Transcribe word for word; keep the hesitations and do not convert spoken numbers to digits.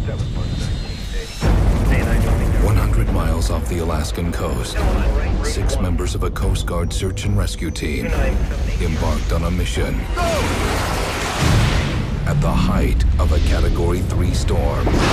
one hundred miles off the Alaskan coast, six members of a Coast Guard search and rescue team embarked on a mission. At the height of a Category three storm,